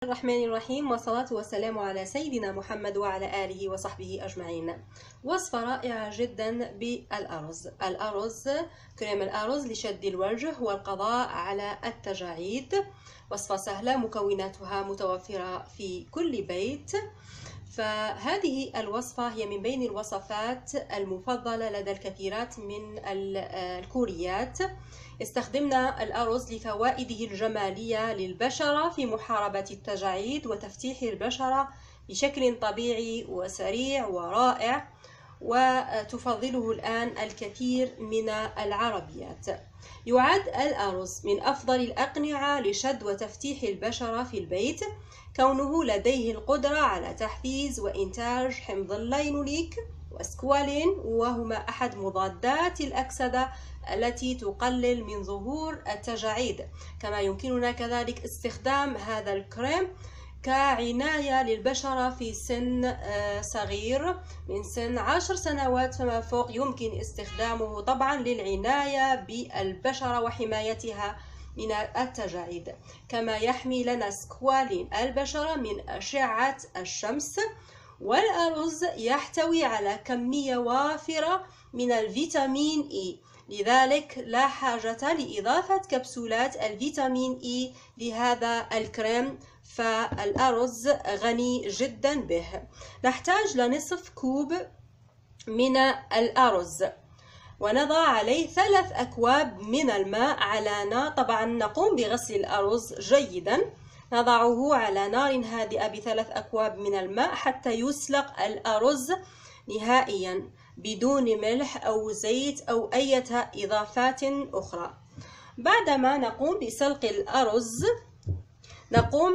الرحمن الرحيم، والصلاة والسلام على سيدنا محمد وعلى آله وصحبه أجمعين. وصفة رائعة جدا بالأرز. كريم الأرز لشد الوجه والقضاء على التجاعيد. وصفة سهلة، مكوناتها متوفرة في كل بيت. فهذه الوصفة هي من بين الوصفات المفضلة لدى الكثيرات من الكوريات. استخدمنا الأرز لفوائده الجمالية للبشرة في محاربة التجاعيد وتفتيح البشرة بشكل طبيعي وسريع ورائع، وتفضله الآن الكثير من العربيات. يعد الأرز من أفضل الأقنعة لشد وتفتيح البشرة في البيت، كونه لديه القدرة على تحفيز وإنتاج حمض اللينوليك وسكوالين، وهما أحد مضادات الأكسدة التي تقلل من ظهور التجاعيد. كما يمكننا كذلك استخدام هذا الكريم كعناية للبشرة في سن صغير، من سن 10 سنوات فما فوق يمكن استخدامه طبعا للعناية بالبشرة وحمايتها من التجاعيد. كما يحمي لنا سكوالين البشرة من أشعة الشمس. والأرز يحتوي على كمية وافرة من الفيتامين إي، لذلك لا حاجة لإضافة كبسولات الفيتامين إي لهذا الكريم، فالأرز غني جدا به. نحتاج لنصف كوب من الأرز، ونضع عليه 3 أكواب من الماء على نار. طبعا نقوم بغسل الأرز جيدا، نضعه على نار هادئة ب3 أكواب من الماء حتى يسلق الأرز نهائيا بدون ملح أو زيت أو أي إضافات أخرى. بعدما نقوم بسلق الأرز نقوم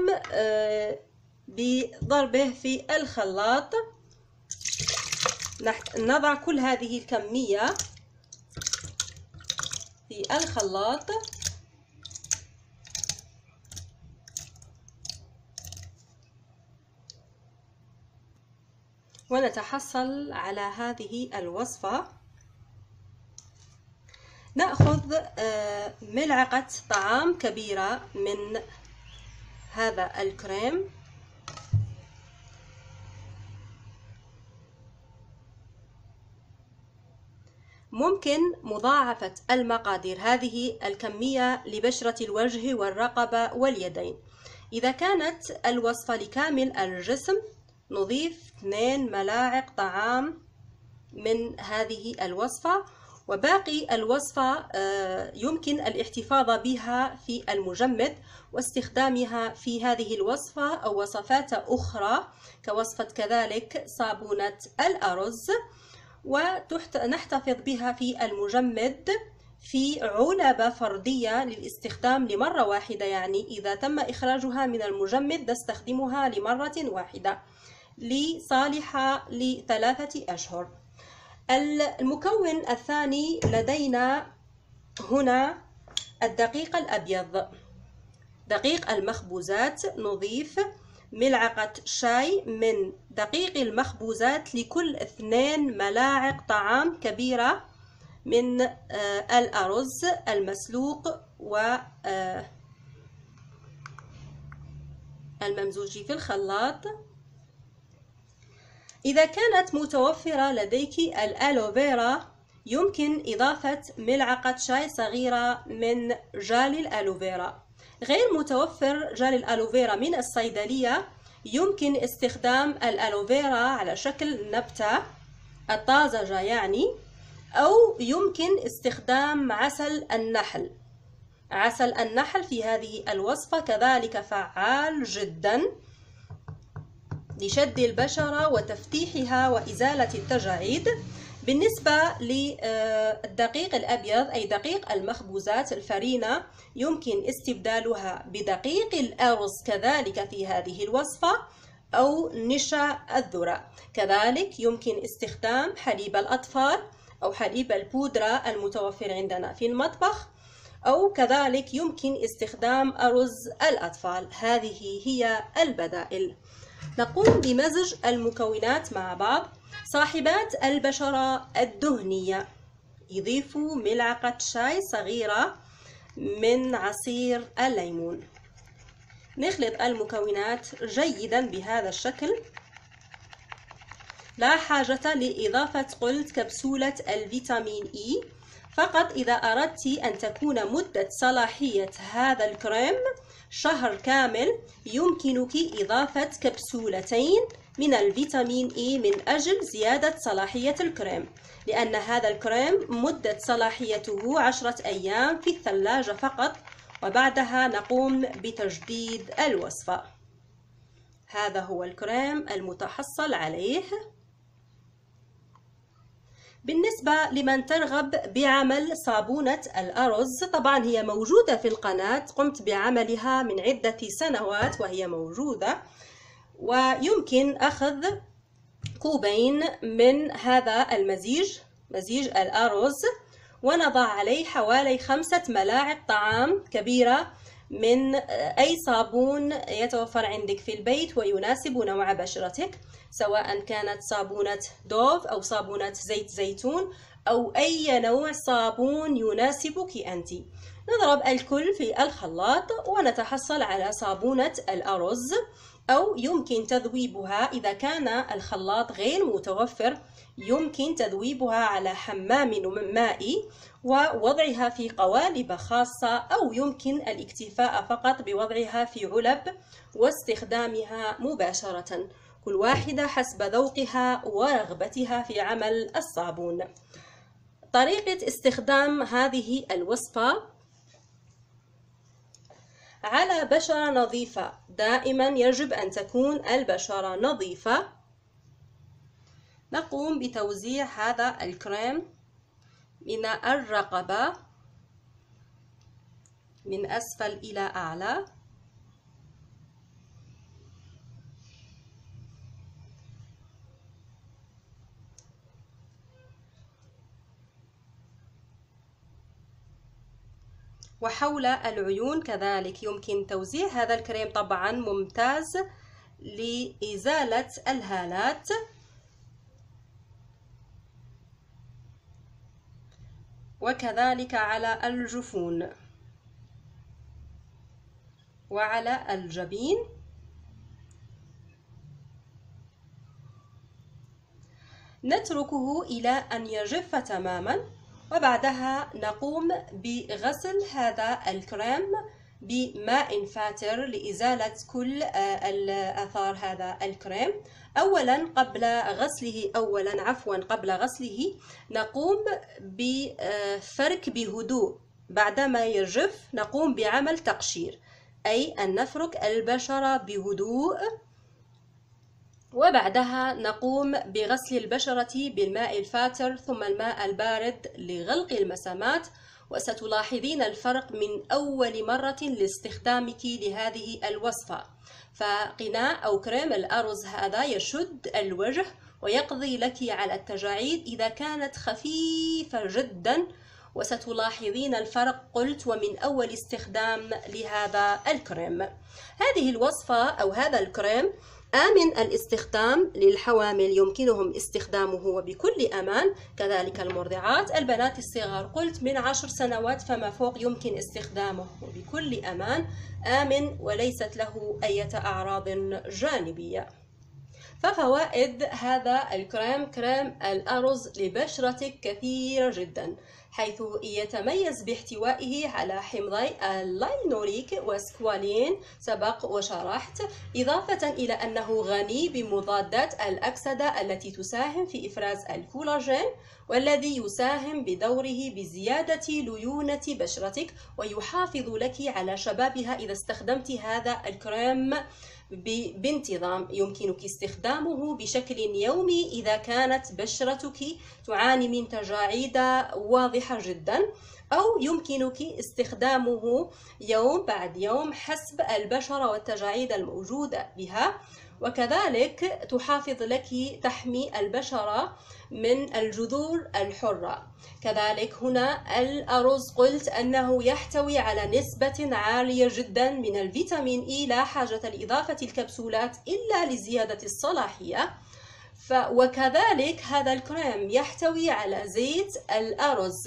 بضربه في الخلاط. نضع كل هذه الكمية في الخلاط، ونتحصل على هذه الوصفة. نأخذ ملعقة طعام كبيرة من هذا الكريم، ممكن مضاعفة المقادير هذه الكمية لبشرة الوجه والرقبة واليدين. إذا كانت الوصفة لكامل الجسم نضيف 2 ملاعق طعام من هذه الوصفة، وباقي الوصفة يمكن الاحتفاظ بها في المجمد واستخدامها في هذه الوصفة أو وصفات أخرى، كوصفة كذلك صابونة الأرز، ونحتفظ بها في المجمد في علبة فردية للاستخدام لمرة واحدة. يعني إذا تم إخراجها من المجمد نستخدمها لمرة واحدة لصالحة ل3 أشهر. المكون الثاني لدينا هنا الدقيق الأبيض، دقيق المخبوزات. نضيف ملعقة شاي من دقيق المخبوزات لكل 2 ملاعق طعام كبيرة من الأرز المسلوق والممزوج في الخلاط. إذا كانت متوفرة لديك الألوفيرا يمكن إضافة ملعقة شاي صغيرة من جال الألوفيرا. غير متوفر جال الألوفيرا من الصيدلية، يمكن استخدام الألوفيرا على شكل نبتة الطازجة يعني، أو يمكن استخدام عسل النحل. عسل النحل في هذه الوصفة كذلك فعال جدا لشد البشرة وتفتيحها وإزالة التجاعيد. بالنسبة للدقيق الأبيض أي دقيق المخبوزات الفرينة، يمكن استبدالها بدقيق الأرز كذلك في هذه الوصفة، أو نشا الذرة. كذلك يمكن استخدام حليب الأطفال أو حليب البودرة المتوفر عندنا في المطبخ، أو كذلك يمكن استخدام أرز الأطفال. هذه هي البدائل. نقوم بمزج المكونات مع بعض. صاحبات البشرة الدهنية يضيفوا ملعقة شاي صغيرة من عصير الليمون. نخلط المكونات جيدا بهذا الشكل. لا حاجة لإضافة قلت كبسولة الفيتامين إي، فقط إذا أردت أن تكون مدة صلاحية هذا الكريم شهر كامل يمكنك إضافة كبسولتين من الفيتامين إي من أجل زيادة صلاحية الكريم، لأن هذا الكريم مدة صلاحيته 10 أيام في الثلاجة فقط، وبعدها نقوم بتجديد الوصفة. هذا هو الكريم المتحصل عليه. بالنسبة لمن ترغب بعمل صابونة الأرز، طبعا هي موجودة في القناة، قمت بعملها من عدة سنوات وهي موجودة، ويمكن أخذ كوبين من هذا المزيج، مزيج الأرز، ونضع عليه حوالي 5 ملاعق طعام كبيرة من أي صابون يتوفر عندك في البيت ويناسب نوع بشرتك، سواء كانت صابونة دوف أو صابونة زيت زيتون أو أي نوع صابون يناسبك أنت. نضرب الكل في الخلاط ونتحصل على صابونة الأرز، أو يمكن تذويبها إذا كان الخلاط غير متوفر، يمكن تذويبها على حمام مائي ووضعها في قوالب خاصة، أو يمكن الاكتفاء فقط بوضعها في علب واستخدامها مباشرة، كل واحدة حسب ذوقها ورغبتها في عمل الصابون. طريقة استخدام هذه الوصفة على بشرة نظيفة، دائما يجب أن تكون البشرة نظيفة. نقوم بتوزيع هذا الكريم من الرقبة من أسفل إلى أعلى، وحول العيون كذلك يمكن توزيع هذا الكريم، طبعا ممتاز لإزالة الهالات. وكذلك على الجفون وعلى الجبين. نتركه إلى أن يجف تماما، وبعدها نقوم بغسل هذا الكريم بماء فاتر لإزالة كل آثار هذا الكريم. قبل غسله نقوم بفرك بهدوء. بعدما يجف نقوم بعمل تقشير، أي أن نفرك البشرة بهدوء، وبعدها نقوم بغسل البشرة بالماء الفاتر ثم الماء البارد لغلق المسامات. وستلاحظين الفرق من أول مرة لاستخدامك لهذه الوصفة. فقناع أو كريم الأرز هذا يشد الوجه ويقضي لك على التجاعيد إذا كانت خفيفة جدا، وستلاحظين الفرق قلت ومن أول استخدام لهذا الكريم. هذه الوصفة أو هذا الكريم آمن الاستخدام للحوامل، يمكنهم استخدامه وبكل أمان، كذلك المرضعات، البنات الصغار قلت من 10 سنوات فما فوق يمكن استخدامه وبكل أمان، آمن وليست له أي أعراض جانبية. ففوائد هذا الكريم، كريم الأرز لبشرتك كثيرة جدا، حيث يتميز باحتوائه على حمضي اللاينوليك وسكوالين سبق وشرحت، إضافة إلى أنه غني بمضادات الأكسدة التي تساهم في إفراز الكولاجين، والذي يساهم بدوره بزيادة ليونة بشرتك ويحافظ لك على شبابها إذا استخدمت هذا الكريم بانتظام. يمكنك استخدامه بشكل يومي إذا كانت بشرتك تعاني من تجاعيد واضحة جدا، أو يمكنك استخدامه يوم بعد يوم حسب البشرة والتجاعيد الموجودة بها. وكذلك تحافظ لك، تحمي البشرة من الجذور الحرة. كذلك هنا الأرز قلت أنه يحتوي على نسبة عالية جدا من الفيتامين إي، لا حاجة لإضافة الكبسولات إلا لزيادة الصلاحية. وكذلك هذا الكريم يحتوي على زيت الأرز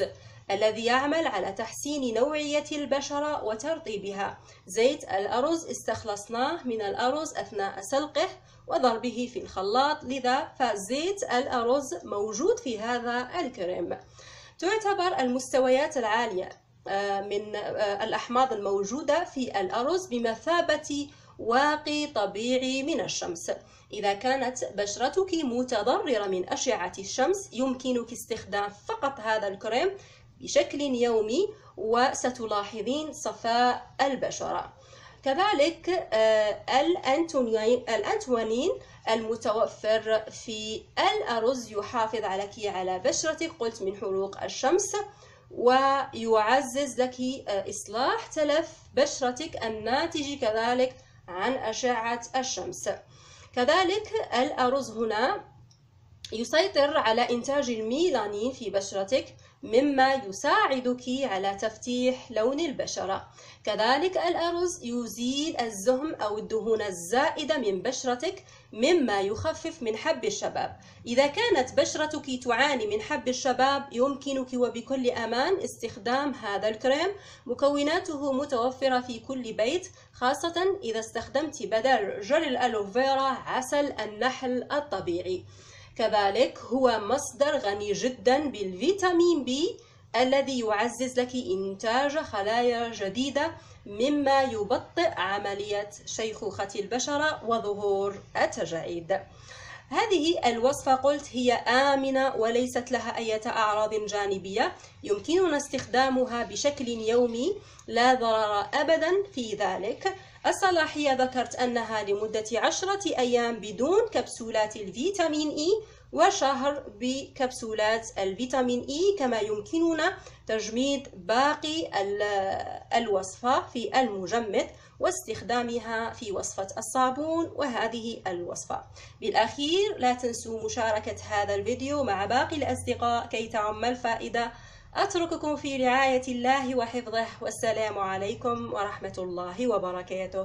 الذي يعمل على تحسين نوعية البشرة وترطيبها. زيت الأرز استخلصناه من الأرز أثناء سلقه وضربه في الخلاط، لذا فزيت الأرز موجود في هذا الكريم. تعتبر المستويات العالية من الأحماض الموجودة في الأرز بمثابة واقي طبيعي من الشمس. إذا كانت بشرتك متضررة من أشعة الشمس يمكنك استخدام فقط هذا الكريم بشكل يومي وستلاحظين صفاء البشرة. كذلك الأنتوانين المتوفر في الأرز يحافظ لك على بشرتك، قلت من حروق الشمس، ويعزز لك إصلاح تلف بشرتك الناتج كذلك عن أشعة الشمس. كذلك الأرز هنا يسيطر على إنتاج الميلانين في بشرتك، مما يساعدك على تفتيح لون البشرة. كذلك الأرز يزيل الزهم أو الدهون الزائدة من بشرتك، مما يخفف من حب الشباب. إذا كانت بشرتك تعاني من حب الشباب يمكنك وبكل أمان استخدام هذا الكريم. مكوناته متوفرة في كل بيت، خاصة إذا استخدمت بدل جل الألوفيرا عسل النحل الطبيعي. كذلك هو مصدر غني جدا بالفيتامين بي الذي يعزز لك إنتاج خلايا جديدة، مما يبطئ عملية شيخوخة البشرة وظهور التجاعيد. هذه الوصفة قلت هي آمنة وليست لها أي أعراض جانبية، يمكننا استخدامها بشكل يومي، لا ضرر أبدا في ذلك. الصلاحية ذكرت أنها لمدة 10 أيام بدون كبسولات الفيتامين إي، وشهر بكبسولات الفيتامين إي. كما يمكننا تجميد باقي الوصفة في المجمد واستخدامها في وصفة الصابون وهذه الوصفة. بالأخير لا تنسوا مشاركة هذا الفيديو مع باقي الأصدقاء كي تعم الفائدة. أترككم في رعاية الله وحفظه، والسلام عليكم ورحمة الله وبركاته.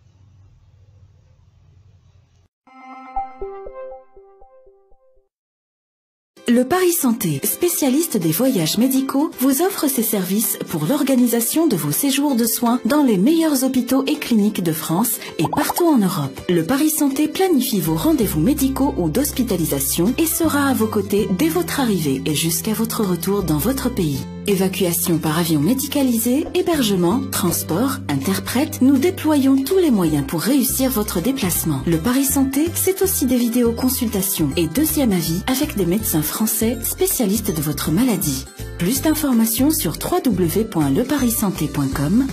Le Paris Santé, spécialiste des voyages médicaux, vous offre ses services pour l'organisation de vos séjours de soins dans les meilleurs hôpitaux et cliniques de France et partout en Europe. Le Paris Santé planifie vos rendez-vous médicaux ou d'hospitalisation et sera à vos côtés dès votre arrivée et jusqu'à votre retour dans votre pays. Évacuation par avion médicalisé, hébergement, transport, interprète, nous déployons tous les moyens pour réussir votre déplacement. Le Paris Santé, c'est aussi des vidéoconsultations et deuxième avis avec des médecins français spécialistes de votre maladie. Plus d'informations sur www.leparissanté.com,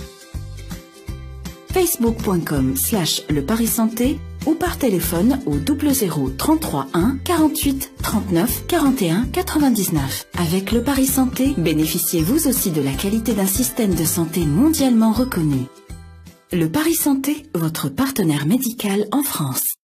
facebook.com/leparissanté ou par téléphone au 00 33 1 48 39 41 99. Avec le Paris Santé, bénéficiez vous aussi de la qualité d'un système de santé mondialement reconnu. Le Paris Santé, votre partenaire médical en France.